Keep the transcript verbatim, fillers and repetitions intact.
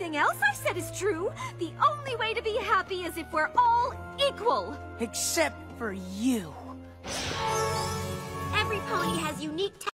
everything else I said is true. The only way to be happy is if we're all equal. Except for you. Every pony has unique